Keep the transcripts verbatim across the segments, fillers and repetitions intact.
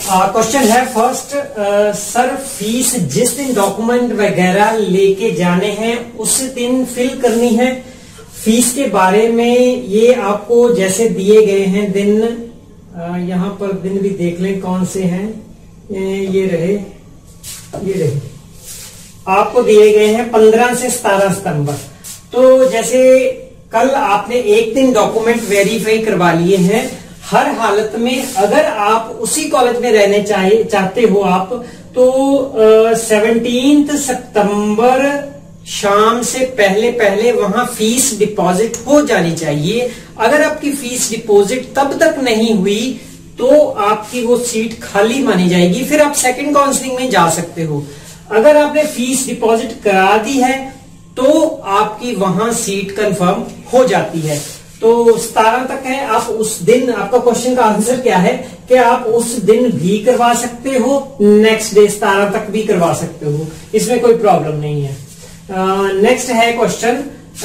Question है first, sir fees जिस दिन डॉक्यूमेंट वगैरह लेके जाने हैं उस दिन फिल करनी है। फीस के बारे में ये आपको जैसे दिए गए हैं दिन, uh, यहाँ पर दिन भी देख लें कौन से हैं, ये रहे ये रहे आपको दिए गए हैं पंद्रह से सतारह सितंबर। तो जैसे कल आपने एक दिन डॉक्यूमेंट वेरीफाई करवा लिए हैं, हर हालत में अगर आप उसी कॉलेज में रहने चाहे चाहते हो आप, तो सेवनटीन्थ सितंबर शाम से पहले पहले वहां फीस डिपॉजिट हो जानी चाहिए। अगर आपकी फीस डिपॉजिट तब तक नहीं हुई तो आपकी वो सीट खाली मानी जाएगी, फिर आप सेकंड काउंसलिंग में जा सकते हो। अगर आपने फीस डिपॉजिट करा दी है तो आपकी वहां सीट कंफर्म हो जाती है। तो सतारह तक है, आप उस दिन, आपका क्वेश्चन का आंसर क्या है कि आप उस दिन भी करवा सकते हो, नेक्स्ट डे सतारह तक भी करवा सकते हो, इसमें कोई प्रॉब्लम नहीं है। नेक्स्ट uh, है क्वेश्चन,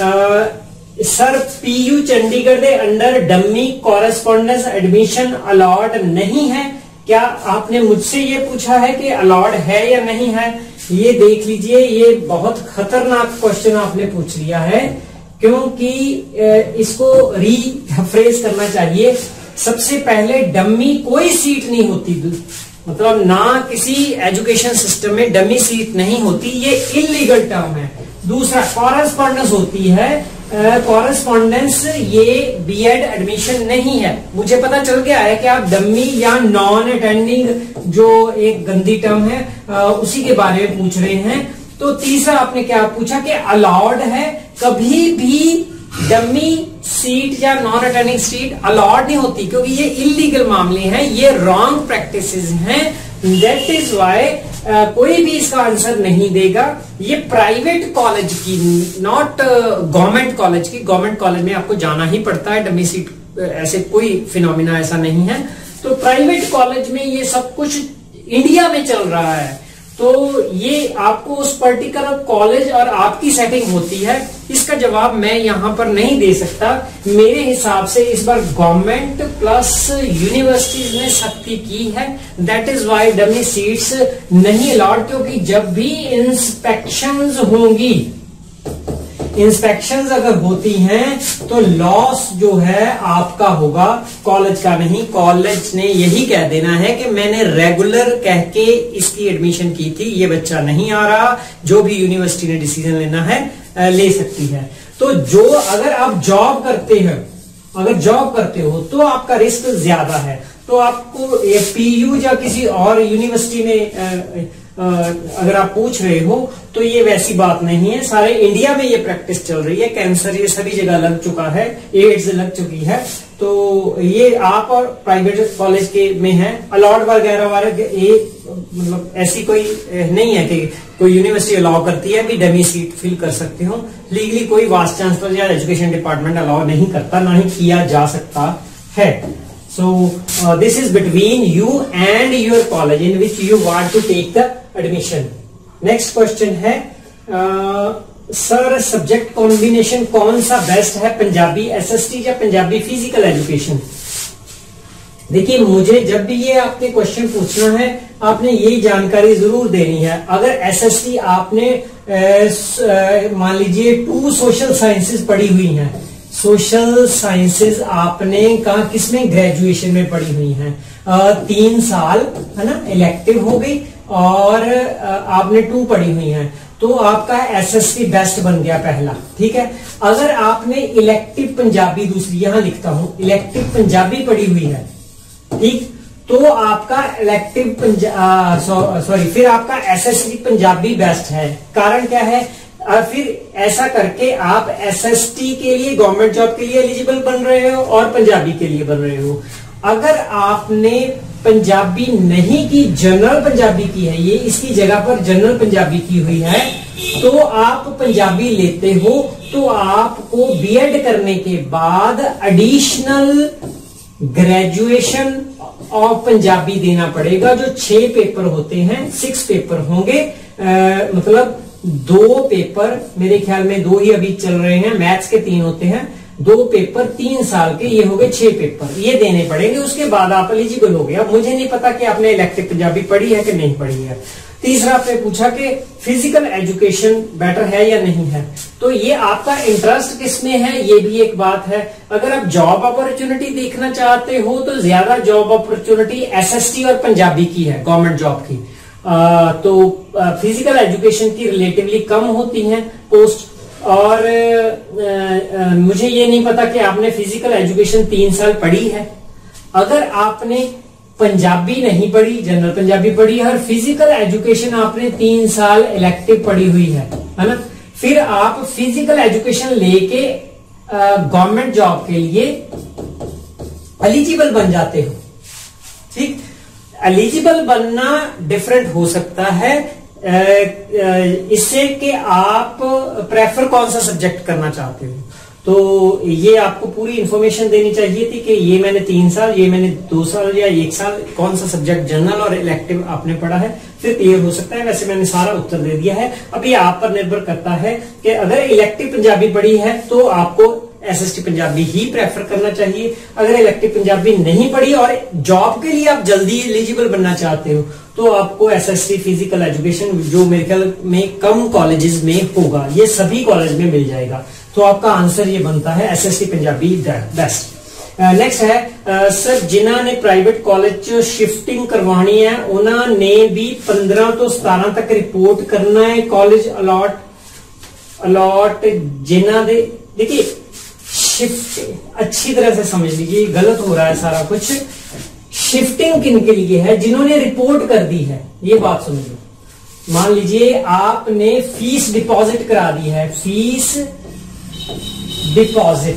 सर पीयू चंडीगढ़ के under dummy correspondence admission allot नहीं है क्या? आपने मुझसे ये पूछा है कि अलॉट है या नहीं है। ये देख लीजिए, ये बहुत खतरनाक क्वेश्चन आपने पूछ लिया है, क्योंकि इसको रीफ्रेज करना चाहिए। सबसे पहले डमी कोई सीट नहीं होती, मतलब ना किसी एजुकेशन सिस्टम में डमी सीट नहीं होती, ये इलीगल टर्म है। दूसरा कॉरेस्पॉन्डेंस होती है, कॉरेस्पॉन्डेंस ये बीएड एडमिशन नहीं है। मुझे पता चल गया है कि आप डमी या नॉन अटेंडिंग, जो एक गंदी टर्म है, आ, उसी के बारे में पूछ रहे हैं। तो तीसरा आपने क्या पूछा कि अलाउड है, कभी भी डमी सीट या नॉन अटेंडिंग सीट अलाउड नहीं होती, क्योंकि ये इलीगल मामले हैं, ये रॉन्ग प्रैक्टिसेस हैं। दैट इज वाई कोई भी इसका आंसर नहीं देगा। ये प्राइवेट कॉलेज की, नॉट गवर्नमेंट कॉलेज की। गवर्नमेंट कॉलेज में आपको जाना ही पड़ता है, डमी सीट ऐसे कोई फिनोमिना ऐसा नहीं है। तो प्राइवेट कॉलेज में ये सब कुछ इंडिया में चल रहा है, तो ये आपको उस पर्टिकुलर कॉलेज और आपकी सेटिंग होती है, इसका जवाब मैं यहां पर नहीं दे सकता। मेरे हिसाब से इस बार गवर्नमेंट प्लस यूनिवर्सिटीज ने सख्ती की है, that is why dummy seats नहीं अलाउड। क्योंकि जब भी इंस्पेक्शंस होंगी, इंस्पेक्शंस अगर होती हैं तो लॉस जो है आपका होगा, कॉलेज का नहीं। कॉलेज ने यही कह देना है कि मैंने रेगुलर कह के इसकी एडमिशन की थी, ये बच्चा नहीं आ रहा। जो भी यूनिवर्सिटी ने डिसीजन लेना है ले सकती है। तो जो अगर आप जॉब करते हैं, अगर जॉब करते हो तो आपका रिस्क ज्यादा है। तो आपको पीयू या किसी और यूनिवर्सिटी में अगर आप पूछ रहे हो तो ये वैसी बात नहीं है। सारे इंडिया में ये प्रैक्टिस चल रही है, कैंसर ये सभी जगह लग चुका है, एड्स लग चुकी है। तो ये आप और प्राइवेट कॉलेज के में है, अलॉट वगैरह वाले ये मतलब ऐसी कोई नहीं है कि कोई यूनिवर्सिटी अलाउ करती है कि डमी सीट फिल कर सकते हो। लीगली कोई वाइस चांसलर या एजुकेशन डिपार्टमेंट अलाउ नहीं करता, ना ही किया जा सकता है। So uh, this is between you and your college in which you want to take the admission. Next question है, सर सब्जेक्ट कॉम्बिनेशन कौन सा बेस्ट है, पंजाबी एसएसटी या पंजाबी फिजिकल एजुकेशन? देखिए, मुझे जब भी ये आपने क्वेश्चन पूछना है आपने यही जानकारी जरूर देनी है। अगर एसएसटी आपने मान लीजिए टू सोशल साइंसेज पढ़ी हुई हैं, सोशल साइंसेज आपने कहा किसमें, ग्रेजुएशन में पढ़ी हुई हैं, आ, तीन साल है ना, इलेक्टिव हो गई, और आ, आपने टू पढ़ी हुई हैं, तो आपका एसएसटी बेस्ट बन गया पहला। ठीक है। अगर आपने इलेक्टिव पंजाबी, दूसरी यहां लिखता हूं, इलेक्टिव पंजाबी पढ़ी हुई है, ठीक, तो आपका इलेक्टिव सॉरी फिर आपका एसएसटी पंजाबी बेस्ट है। कारण क्या है, और फिर ऐसा करके आप एसएसटी के लिए, गवर्नमेंट जॉब के लिए एलिजिबल बन रहे हो और पंजाबी के लिए बन रहे हो। अगर आपने पंजाबी नहीं की, जनरल पंजाबी की है, ये इसकी जगह पर जनरल पंजाबी की हुई है, तो आप पंजाबी लेते हो तो आपको बीएड करने के बाद एडिशनल ग्रेजुएशन और पंजाबी देना पड़ेगा, जो छह पेपर होते हैं, सिक्स पेपर होंगे, आ, मतलब दो पेपर, मेरे ख्याल में दो ही अभी चल रहे हैं, मैथ्स के तीन होते हैं, दो पेपर तीन साल के, ये हो गए छह पेपर, ये देने पड़ेंगे, उसके बाद आप एलिजिबल हो गए। अब मुझे नहीं पता कि आपने इलेक्टिव पंजाबी पढ़ी है कि नहीं पढ़ी है। तीसरा आपने पूछा कि फिजिकल एजुकेशन बेटर है या नहीं है, तो ये आपका इंटरेस्ट किसमें है, ये भी एक बात है। अगर आप जॉब अपॉर्चुनिटी देखना चाहते हो तो ज्यादा जॉब अपॉर्चुनिटी एसएसटी और पंजाबी की है, गवर्नमेंट जॉब की। आ, तो फिजिकल एजुकेशन की रिलेटिवली कम होती है पोस्ट। और आ, आ, मुझे ये नहीं पता कि आपने फिजिकल एजुकेशन तीन साल पढ़ी है। अगर आपने पंजाबी नहीं पढ़ी, जनरल पंजाबी पढ़ी है और फिजिकल एजुकेशन आपने तीन साल इलेक्टिव पढ़ी हुई है, है ना, फिर आप फिजिकल एजुकेशन लेके गवर्नमेंट जॉब के लिए एलिजिबल बन जाते हो। ठीक, एलिजिबल बनना डिफरेंट हो सकता है इससे कि आप प्रेफर कौन सा सब्जेक्ट करना चाहते हो। तो ये आपको पूरी इंफॉर्मेशन देनी चाहिए थी कि ये मैंने तीन साल, ये मैंने दो साल या एक साल कौन सा सब्जेक्ट जनरल और इलेक्टिव आपने पढ़ा है, फिर क्लियर हो सकता है। वैसे मैंने सारा उत्तर दे दिया है। अब ये आप पर निर्भर करता है कि अगर इलेक्टिव पंजाबी पढ़ी है तो आपको एसएसटी पंजाबी ही प्रेफर करना चाहिए। अगर इलेक्टिव पंजाबी नहीं पढ़ी और जॉब के लिए आप जल्दी एलिजिबल बनना चाहते हो तो आपको एसएसटी फिजिकल एजुकेशन, जो मेरे ख्याल में कम कॉलेजेस में होगा, ये सभी कॉलेज में मिल जाएगा। तो आपका आंसर ये बनता है एसएसटी पंजाबी बेस्ट। नेक्स्ट है uh, सर जिन्हों ने प्राइवेट कॉलेज च शिफ्टिंग करवानी है उन्होंने भी पंद्रह तो सतारह तक रिपोर्ट करना है कॉलेज अलॉट अलॉट जिन्हों दे, देखिए शिफ्ट अच्छी तरह से समझ लीजिए, गलत हो रहा है सारा कुछ। शिफ्टिंग किन के लिए है, जिन्होंने रिपोर्ट कर दी है, ये बात समझ लो। मान लीजिए आपने फीस डिपॉजिट करा दी है, फीस डिपॉजिट,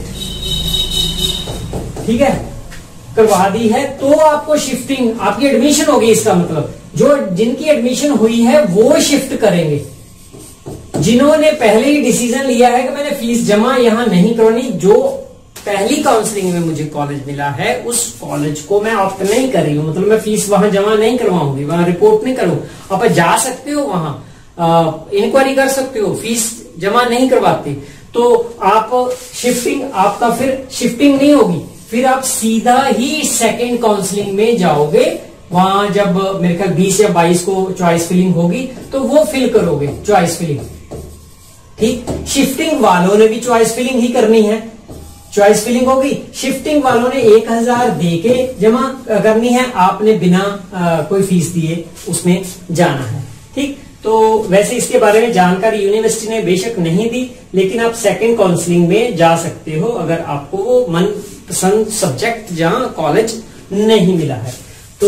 ठीक है, करवा दी है, तो आपको शिफ्टिंग, आपकी एडमिशन होगी। इसका मतलब जो जिनकी एडमिशन हुई है वो शिफ्ट करेंगे। जिन्होंने पहले ही डिसीजन लिया है कि मैंने फीस जमा यहां नहीं करनी, जो पहली काउंसलिंग में मुझे कॉलेज मिला है उस कॉलेज को मैं ऑप्ट नहीं कर रही हूं, मतलब मैं फीस वहां जमा नहीं करवाऊंगी, वहां रिपोर्ट नहीं करूं। आप जा सकते हो, वहां इंक्वायरी कर सकते हो, फीस जमा नहीं करवाते तो आप शिफ्टिंग, आपका फिर शिफ्टिंग नहीं होगी, फिर आप सीधा ही सेकेंड काउंसलिंग में जाओगे। वहां जब मेरे ख्याल बीस या बाईस को चॉइस फिलिंग होगी तो वो फिल करोगे, चॉइस फिलिंग। ठीक, शिफ्टिंग वालों ने भी चॉइस फिलिंग ही करनी है, चॉइस फिलिंग होगी। शिफ्टिंग वालों ने एक हजार दे के जमा करनी है, आपने बिना आ, कोई फीस दिए उसमें जाना है। ठीक, तो वैसे इसके बारे में जानकारी यूनिवर्सिटी ने बेशक नहीं दी, लेकिन आप सेकंड काउंसलिंग में जा सकते हो अगर आपको वो मनपसंद सब्जेक्ट जहां कॉलेज नहीं मिला है। तो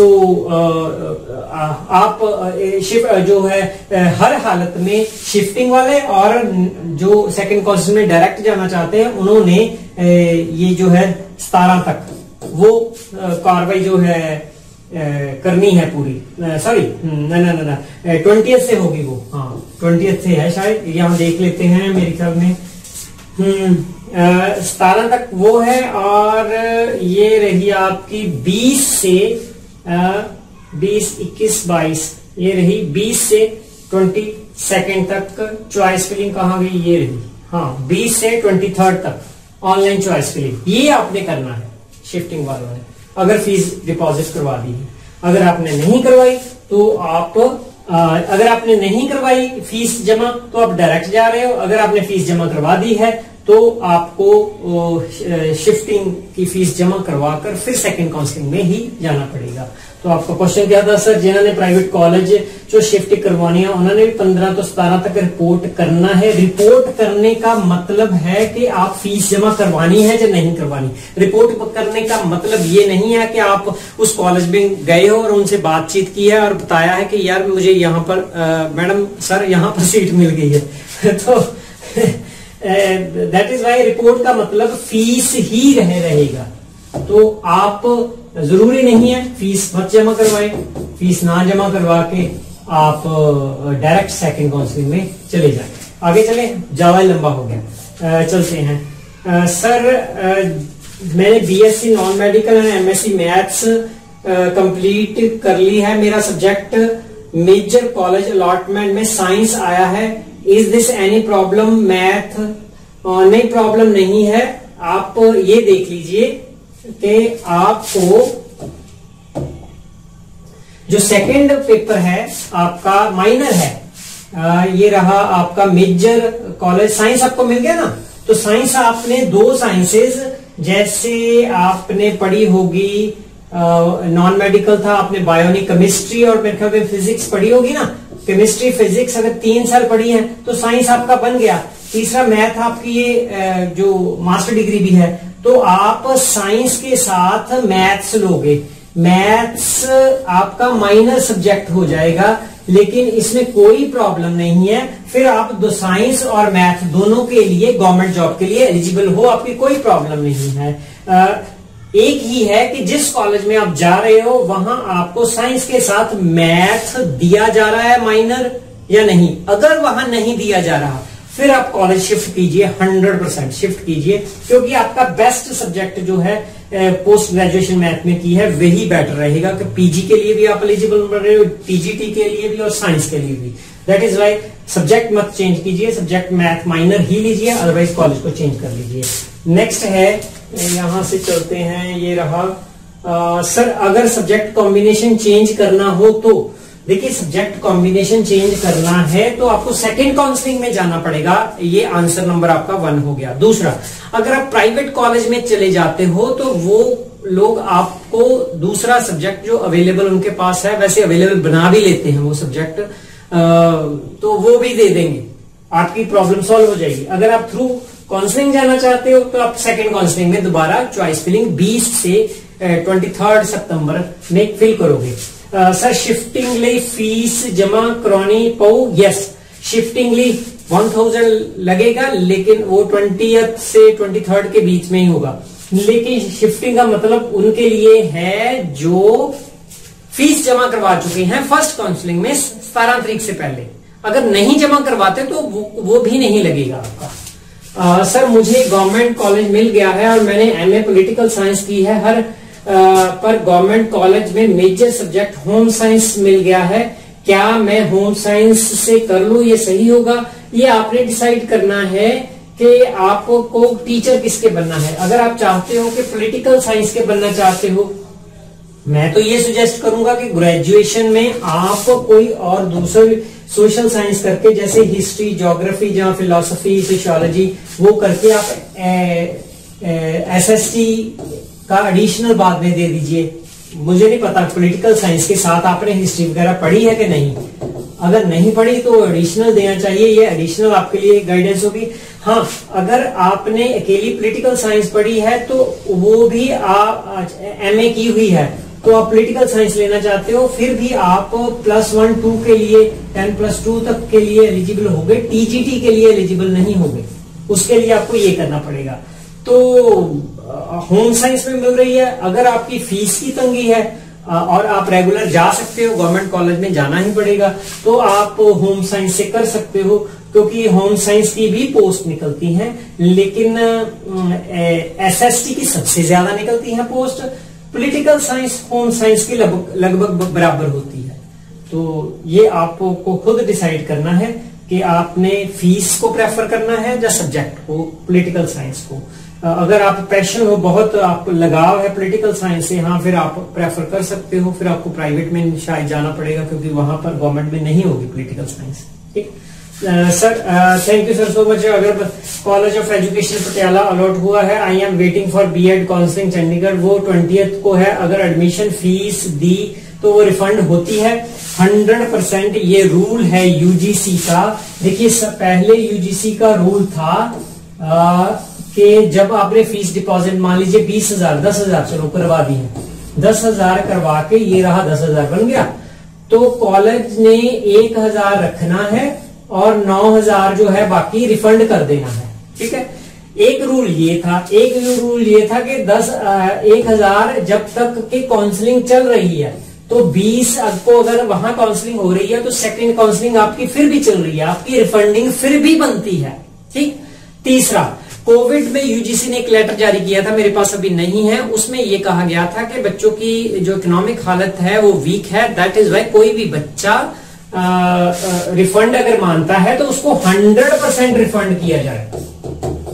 आप जो है हर हालत में शिफ्टिंग वाले और जो सेकंड काउंसलिंग में डायरेक्ट जाना चाहते हैं उन्होंने ये जो है सतारह तक वो कार्रवाई जो है करनी है पूरी। सॉरी ना ना ना ट्वेंटियथ से होगी वो, हाँ ट्वेंटियथ से है शायद, यहाँ देख लेते हैं मेरे ख्याल में। हम्म सतारह तक वो है और ये रही आपकी बीस से बीस इक्कीस बाईस, ये रही बीस से ट्वेंटी सेकेंड तक चॉइस फिलिंग कहाँ गई, ये रही, हाँ बीस से ट्वेंटी थर्ड तक ऑनलाइन चॉइस फिलिंग, ये आपने करना है शिफ्टिंग वालों ने अगर फीस डिपॉजिट करवा दी है। अगर आपने नहीं करवाई तो आप आ, अगर आपने नहीं करवाई फीस जमा तो आप डायरेक्ट जा रहे हो, अगर आपने फीस जमा करवा दी है तो आपको शिफ्टिंग की फीस जमा करवाकर फिर सेकंड काउंसलिंग में ही जाना पड़ेगा। तो आपका क्वेश्चन क्या था सर, जिन्होंने प्राइवेट कॉलेज जो शिफ्ट करवानी है उन्होंने भी पंद्रह तो सतारह तक रिपोर्ट करना है। रिपोर्ट करने का मतलब है कि आप फीस जमा करवानी है या नहीं करवानी। रिपोर्ट करने का मतलब ये नहीं है कि आप उस कॉलेज में गए हो और उनसे बातचीत की है और बताया है कि यार मुझे यहाँ पर मैडम सर यहाँ पर सीट मिल गई है तो दैट इज वाई रिपोर्ट का मतलब फीस ही रह रहेगा। तो आप जरूरी नहीं है फीस मत जमा करवाएं, फीस ना जमा करवा के आप डायरेक्ट सेकंड काउंसलिंग में चले जाएं। आगे चले, ज्यादा लंबा हो गया, चलते हैं। आ, सर आ, मैंने BSc non medical and MSc maths complete कर ली है, मेरा सब्जेक्ट मेजर कॉलेज अलॉटमेंट में साइंस आया है, is this any problem math? नहीं प्रॉब्लम नहीं है, आप ये देख लीजिए कि आपको जो सेकंड पेपर है आपका माइनर है, आ, ये रहा आपका मेजर कॉलेज साइंस आपको मिल गया ना। तो साइंस आपने दो साइंसेस, जैसे आपने पढ़ी होगी नॉन मेडिकल था आपने बायोनिक केमिस्ट्री और मेरे ख्याल में फिजिक्स पढ़ी होगी ना। केमिस्ट्री फिजिक्स अगर तीन साल पढ़ी है तो साइंस आपका बन गया। तीसरा मैथ आपकी ये जो मास्टर डिग्री भी है, तो आप साइंस के साथ मैथ्स लोगे। मैथ्स आपका माइनर सब्जेक्ट हो जाएगा, लेकिन इसमें कोई प्रॉब्लम नहीं है। फिर आप दो साइंस और मैथ दोनों के लिए गवर्नमेंट जॉब के लिए एलिजिबल हो, आपकी कोई प्रॉब्लम नहीं है। आ, एक ही है कि जिस कॉलेज में आप जा रहे हो वहां आपको साइंस के साथ मैथ दिया जा रहा है माइनर या नहीं। अगर वहां नहीं दिया जा रहा फिर आप कॉलेज शिफ्ट कीजिए, हंड्रेड परसेंट शिफ्ट कीजिए, क्योंकि आपका बेस्ट सब्जेक्ट जो है पोस्ट ग्रेजुएशन मैथ में की है वही बेटर रहेगा कि पीजी के लिए भी आप एलिजिबल बन रहे हो, टीजीटी के लिए भी और साइंस के लिए भी। दैट इज वाई सब्जेक्ट मत चेंज कीजिए, सब्जेक्ट मैथ माइनर ही लीजिए, अदरवाइज कॉलेज को चेंज कर लीजिए। नेक्स्ट है, यहां से चलते हैं, ये रहा आ, सर अगर सब्जेक्ट कॉम्बिनेशन चेंज करना हो तो देखिए, सब्जेक्ट कॉम्बिनेशन चेंज करना है तो आपको सेकंड काउंसलिंग में जाना पड़ेगा। ये आंसर नंबर आपका वन हो गया। दूसरा, अगर आप प्राइवेट कॉलेज में चले जाते हो तो वो लोग आपको दूसरा सब्जेक्ट जो अवेलेबल उनके पास है, वैसे अवेलेबल बना भी लेते हैं वो सब्जेक्ट, तो वो भी दे देंगे, आपकी प्रॉब्लम सॉल्व हो जाएगी। अगर आप थ्रू काउंसलिंग जाना चाहते हो तो आप सेकंड काउंसलिंग में दोबारा चॉइस फिलिंग बीस से ट्वेंटी थर्ड सितंबर में फिल करोगे। सर शिफ्टिंगली फीस जमा करवानी पाऊ? यस, शिफ्टिंगली वन थाउजेंड लगेगा, लेकिन वो ट्वेंटियथ से ट्वेंटी थर्ड के बीच में ही होगा। लेकिन शिफ्टिंग का मतलब उनके लिए है जो फीस जमा करवा चुके हैं फर्स्ट काउंसलिंग में सतारह तारीख से पहले। अगर नहीं जमा करवाते तो वो, वो भी नहीं लगेगा आपका। आ, सर मुझे गवर्नमेंट कॉलेज मिल गया है और मैंने एमए पॉलिटिकल साइंस की है, हर आ, पर गवर्नमेंट कॉलेज में मेजर सब्जेक्ट होम साइंस मिल गया है, क्या मैं होम साइंस से कर लूं, ये सही होगा? ये आपने डिसाइड करना है कि आपको टीचर किसके बनना है। अगर आप चाहते हो कि पॉलिटिकल साइंस के बनना चाहते हो, मैं तो ये सुजेस्ट करूंगा कि ग्रेजुएशन में आप कोई और दूसरी सोशल साइंस करके, जैसे हिस्ट्री, ज्योग्राफी, जहां फिलोसफी, सोशियोलॉजी, वो करके आप एसएसटी का एडिशनल बाद में दे दीजिए। मुझे नहीं पता पॉलिटिकल साइंस के साथ आपने हिस्ट्री वगैरह पढ़ी है कि नहीं। अगर नहीं पढ़ी तो एडिशनल देना चाहिए, ये एडिशनल आपके लिए गाइडेंस होगी। हाँ, अगर आपने अकेली पॉलिटिकल साइंस पढ़ी है तो वो भी आप एमए की हुई है तो आप पॉलिटिकल साइंस लेना चाहते हो, फिर भी आप प्लस वन टू के लिए, टेन प्लस टू तक के लिए एलिजिबल होगे, टीजीटी के लिए एलिजिबल नहीं होगे। उसके लिए आपको ये करना पड़ेगा। तो होम साइंस में मिल रही है। अगर आपकी फीस की तंगी है और आप रेगुलर जा सकते हो, गवर्नमेंट कॉलेज में जाना ही पड़ेगा, तो आप होम साइंस से कर सकते हो, क्योंकि होम साइंस की भी पोस्ट निकलती हैं, लेकिन एसएसटी की सबसे ज्यादा निकलती है post. Political science home science की लगभग बराबर होती है। तो ये आपको खुद डिसाइड करना है कि आपने फीस को प्रेफर करना है या सब्जेक्ट को, पॉलिटिकल साइंस को। अगर आप पैशन हो, बहुत आप लगाव है पॉलिटिकल साइंस से, हाँ, फिर आप प्रेफर कर सकते हो। फिर आपको प्राइवेट में शायद जाना पड़ेगा, क्योंकि वहां पर गवर्नमेंट में नहीं होगी पॉलिटिकल साइंस। ठीक sir, thank you sir so much. अगर college of education Patiala allot हुआ है, I am waiting for BEd counselling Chandigarh, वो ट्वेंटियथ को है। अगर एडमिशन फीस दी तो वो रिफंड होती है हंड्रेड परसेंट। ये रूल है यूजीसी का। देखिए, पहले यूजीसी का रूल था आ, कि जब आपने फीस डिपॉजिट, मान लीजिए बीस हजार दस हजार चलो करवा दी है, दस हजार करवा के ये रहा दस हजार बन गया, तो कॉलेज ने एक हजार रखना है और नौ हजार जो है बाकी रिफंड कर देना है। ठीक है, एक रूल ये था। एक रूल ये था कि दस एक हजार जब तक की काउंसलिंग चल रही है, तो बीस को अगर वहां काउंसलिंग हो रही है तो सेकंड काउंसलिंग आपकी फिर भी चल रही है, आपकी रिफंडिंग फिर भी बनती है। ठीक। तीसरा, कोविड में यूजीसी ने एक लेटर जारी किया था, मेरे पास अभी नहीं है, उसमें यह कहा गया था कि बच्चों की जो इकोनॉमिक हालत है वो वीक है, दैट इज वाई कोई भी बच्चा रिफंड अगर मानता है तो उसको हंड्रेड परसेंट रिफंड किया जाए।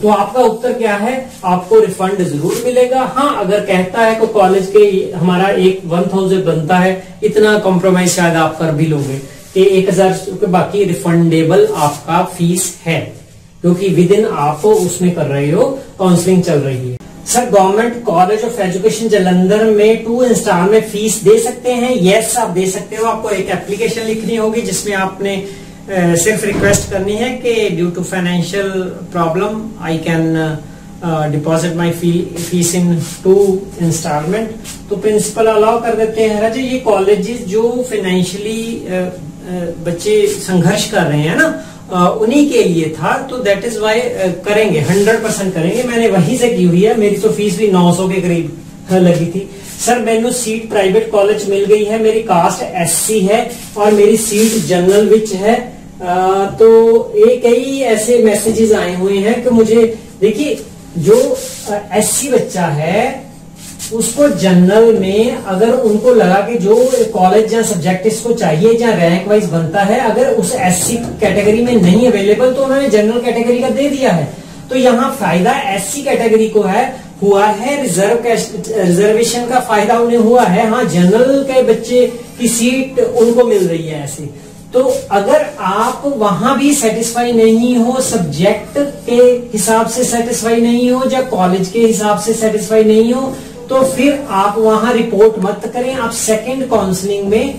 तो आपका उत्तर क्या है, आपको रिफंड जरूर मिलेगा। हाँ, अगर कहता है कि कॉलेज के हमारा एक वन थाउजेंड बनता है, इतना कॉम्प्रोमाइज शायद आप कर भी लोगे कि एक हजार बाकी रिफंडेबल आपका फीस है, क्योंकि विद इन आप उसमें कर रहे हो, काउंसलिंग चल रही है। Sir government college of education Jalandhar में टू इंस्टॉल में फीस दे सकते हैं? यस, आप दे सकते हो। आपको एक एप्लीकेशन लिखनी होगी जिसमें आपने uh, सिर्फ रिक्वेस्ट करनी है कि due to financial problem I can deposit my fees in two instalment. तो प्रिंसिपल अलाउ कर देते हैं। राजा, ये कॉलेजेस जो फाइनेंशियली uh, uh, बच्चे संघर्ष कर रहे हैं ना, Uh, उन्हीं के लिए था, तो दैट इज वाई करेंगे, हंड्रेड परसेंट करेंगे। मैंने वहीं से की हुई है, मेरी तो फीस भी नौ सौ के करीब लगी थी। सर मैंने सीट प्राइवेट कॉलेज मिल गई है, मेरी कास्ट एससी है और मेरी सीट जनरल विच है। आ, तो ये कई ऐसे मैसेजेस आए हुए हैं कि मुझे, देखिए जो एससी बच्चा है उसको जनरल में अगर उनको लगा कि जो कॉलेज या सब्जेक्ट इसको चाहिए या रैंक वाइज बनता है, अगर उस एससी कैटेगरी में नहीं अवेलेबल तो उन्होंने जनरल कैटेगरी का दे दिया है। तो यहाँ फायदा एससी कैटेगरी को है हुआ है, रिजर्व रिजर्वेशन का फायदा उन्हें हुआ है। हाँ, जनरल के बच्चे की सीट उनको मिल रही है ऐसे। तो अगर आप वहां भी सेटिस्फाई नहीं हो, सब्जेक्ट के हिसाब से सेटिस्फाई नहीं हो या कॉलेज के हिसाब से सेटिस्फाई नहीं हो, तो फिर आप वहां रिपोर्ट मत करें। आप सेकंड काउंसलिंग में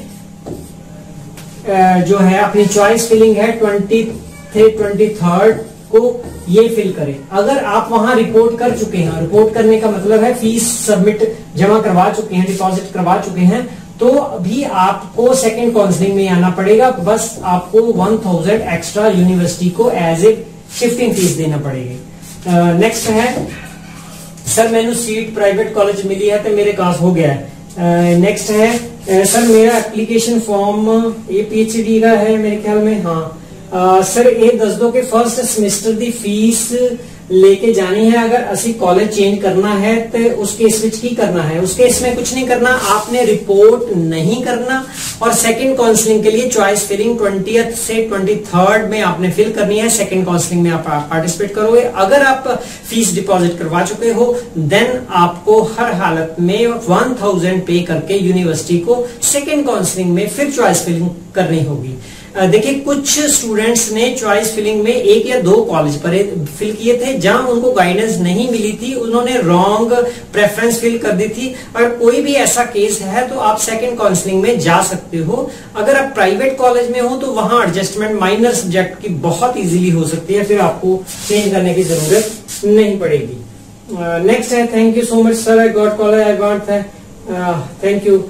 जो है अपनी चॉइस फिलिंग है ट्वेंटी ट्वेंटी थर्ड को ये फिल करें। अगर आप वहां रिपोर्ट कर चुके हैं, रिपोर्ट करने का मतलब है फीस सबमिट जमा करवा चुके हैं, डिपॉजिट करवा चुके हैं, तो अभी आपको सेकंड काउंसलिंग में आना पड़ेगा। बस आपको वन थाउजेंड एक्स्ट्रा यूनिवर्सिटी को एज ए शिफ्टिंग फीस देना पड़ेगी। नेक्स्ट uh, है सर मैंने सीट प्राइवेट कॉलेज मिली है तो मेरे पास हो गया है। नेक्स्ट uh, है uh, सर मेरा एप्लीकेशन फॉर्म ये पीएचडी का है मेरे ख्याल में। हाँ uh, सर ये दस दो के फर्स्ट सेमेस्टर दी फीस लेके जानी है, अगर असी कॉलेज चेंज करना है तो उस केस विच की करना है? उस केस में कुछ नहीं करना, आपने रिपोर्ट नहीं करना और सेकंड काउंसलिंग के लिए चॉइस फिलिंग ट्वेंटियथ से ट्वेंटी थर्ड में आपने फिल करनी है। सेकंड काउंसलिंग में आप पार्टिसिपेट करोगे। अगर आप फीस डिपॉजिट करवा चुके हो देन आपको हर हालत में वन थाउजेंड पे करके यूनिवर्सिटी को सेकंड काउंसलिंग में फिर चॉइस फिलिंग करनी होगी। देखिए कुछ स्टूडेंट्स ने चॉइस फिलिंग में एक या दो कॉलेज पर फिल किए थे, जहां उनको गाइडेंस नहीं मिली थी, उन्होंने रॉन्ग प्रेफरेंस फिल कर दी थी। और कोई भी ऐसा केस है तो आप सेकंड काउंसलिंग में जा सकते हो। अगर आप प्राइवेट कॉलेज में हो तो वहां एडजस्टमेंट माइनर सब्जेक्ट की बहुत इजीली हो सकती है, फिर आपको चेंज करने की जरूरत नहीं पड़ेगी। नेक्स्ट uh, है thank you so much sir, I got call, I want thank you.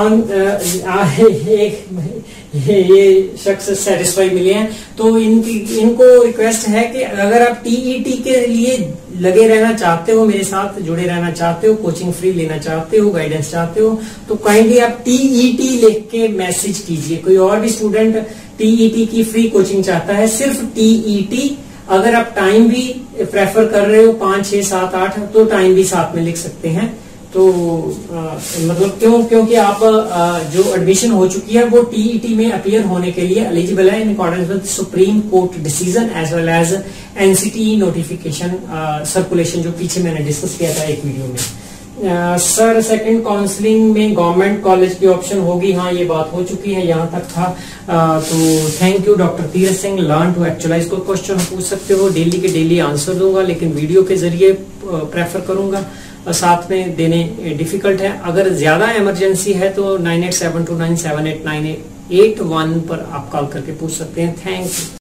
ये शख्स सेटिस्फाई मिले हैं तो इनकी इनको रिक्वेस्ट है कि अगर आप टीईटी के लिए लगे रहना चाहते हो, मेरे साथ जुड़े रहना चाहते हो, कोचिंग फ्री लेना चाहते हो, गाइडेंस चाहते हो, तो काइंडली आप टीईटी लिख के मैसेज कीजिए। कोई और भी स्टूडेंट टीईटी की फ्री कोचिंग चाहता है, सिर्फ टीईटी। अगर आप टाइम भी प्रेफर कर रहे हो पांच छह सात आठ, तो टाइम भी साथ में लिख सकते हैं। तो आ, मतलब क्यों? क्योंकि आप आ, जो एडमिशन हो चुकी है वो टीईटी में अपीयर होने के लिए एलिजिबल है in accordance with supreme court decision as well as NCT notification circulation, जो पीछे मैंने डिस्कस किया था एक वीडियो में। सर सेकंड काउंसलिंग में गवर्नमेंट कॉलेज की ऑप्शन होगी? हाँ, ये बात हो चुकी है, यहाँ तक था। आ, तो thank you doctor Tirath Singh, learn to actualise. कोई क्वेश्चन पूछ सकते हो, डेली के डेली आंसर दूंगा, लेकिन वीडियो के जरिए प्रेफर करूंगा, साथ में देने डिफिकल्ट है। अगर ज्यादा इमरजेंसी है तो nine eight seven two nine seven eight nine eight one पर आप कॉल करके पूछ सकते हैं। Thank you.